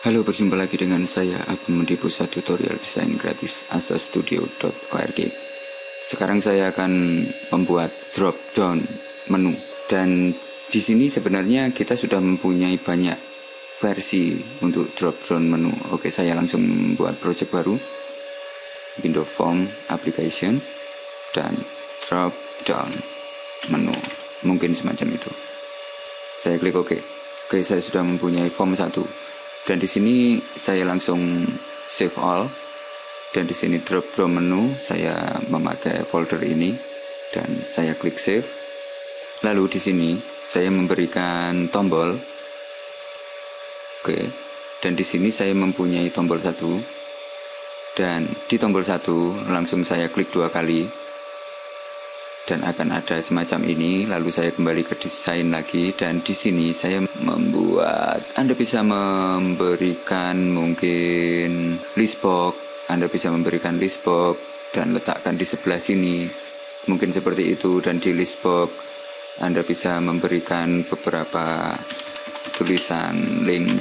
Halo, berjumpa lagi dengan saya Agung di pusat tutorial desain gratis asastudio.org. Sekarang saya akan membuat drop down menu, dan di sini sebenarnya kita sudah mempunyai banyak versi untuk drop down menu. Oke, saya langsung membuat project baru, window form application, dan drop down menu, mungkin semacam itu. Saya klik OK. Oke, saya sudah mempunyai form 1. Dan di sini saya langsung save all, dan di sini drop down menu saya memakai folder ini dan saya klik save. Lalu di sini saya memberikan tombol, oke, dan di sini saya mempunyai tombol 1, dan di tombol 1 langsung saya klik 2 kali dan akan ada semacam ini. Lalu saya kembali ke desain lagi, dan di sini saya membuat, Anda bisa memberikan mungkin list box, Anda bisa memberikan list box dan letakkan di sebelah sini, mungkin seperti itu. Dan di list box Anda bisa memberikan beberapa tulisan link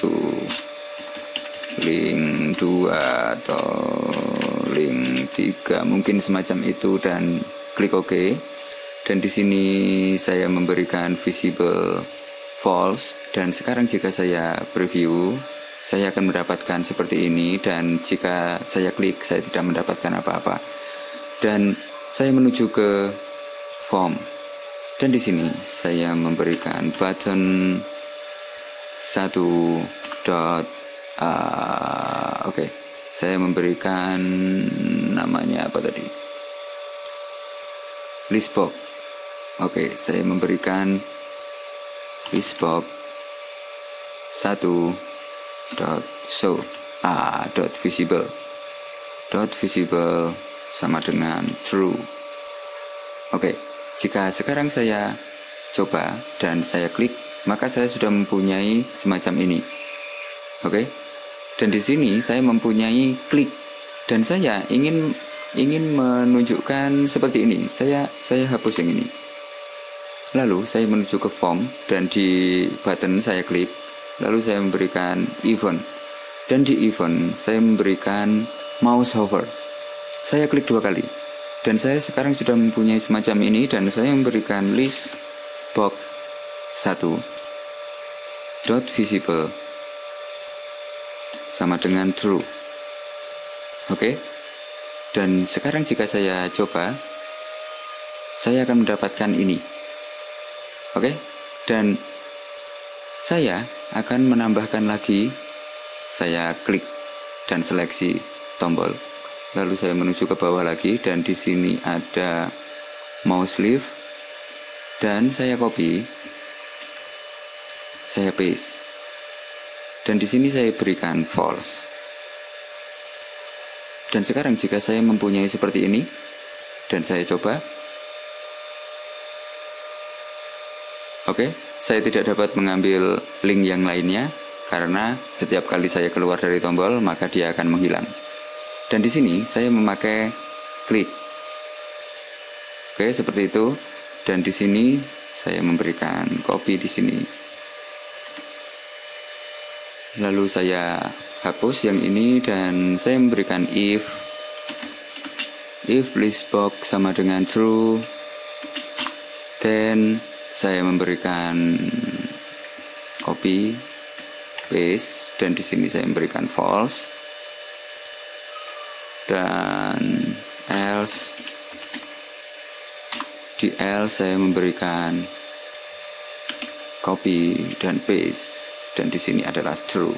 1, link 2, atau link 3, mungkin semacam itu, dan klik OK. Dan di sini saya memberikan visible false, dan sekarang jika saya preview saya akan mendapatkan seperti ini, dan jika saya klik saya tidak mendapatkan apa-apa. Dan saya menuju ke form, dan di sini saya memberikan button 1 dot oke, saya memberikan namanya apa tadi, list box. Oke, saya memberikan list box 1 dot show dot visible sama dengan true. Oke, jika sekarang saya coba dan saya klik, maka saya sudah mempunyai semacam ini. Oke, dan di sini saya mempunyai klik, dan saya ingin menunjukkan seperti ini. Saya hapus yang ini. Lalu saya menuju ke form, dan di button saya klik. Lalu saya memberikan event, dan di event saya memberikan mouse hover. Saya klik 2 kali, dan saya sekarang sudah mempunyai semacam ini, dan saya memberikan list box 1 dot visible sama dengan true. Oke. Dan sekarang jika saya coba, saya akan mendapatkan ini. Oke, dan saya akan menambahkan lagi. Saya klik dan seleksi tombol. Lalu saya menuju ke bawah lagi, dan di sini ada mouse lift, dan saya copy, saya paste. Dan di sini saya berikan false. Dan sekarang jika saya mempunyai seperti ini dan saya coba, oke, saya tidak dapat mengambil link yang lainnya karena setiap kali saya keluar dari tombol maka dia akan menghilang. Dan di sini saya memakai klik. Oke, seperti itu. Dan di sini saya memberikan copy di sini. Lalu saya hapus yang ini, dan saya memberikan if list box sama dengan true, then saya memberikan copy paste, dan di sini saya memberikan false, dan else, di else saya memberikan copy dan paste, dan di sini adalah true.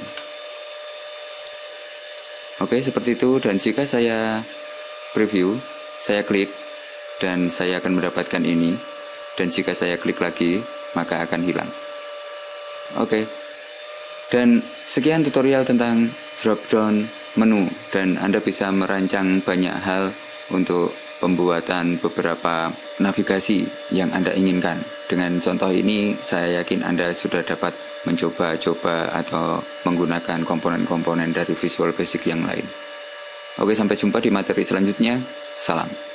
Oke, seperti itu. Dan jika saya preview, saya klik, dan saya akan mendapatkan ini. Dan jika saya klik lagi, maka akan hilang. Oke. Dan sekian tutorial tentang drop down menu, dan Anda bisa merancang banyak hal untuk pembuatan beberapa navigasi yang Anda inginkan. Dengan contoh ini, saya yakin Anda sudah dapat mencoba-coba atau menggunakan komponen-komponen dari Visual Basic yang lain. Oke, sampai jumpa di materi selanjutnya. Salam.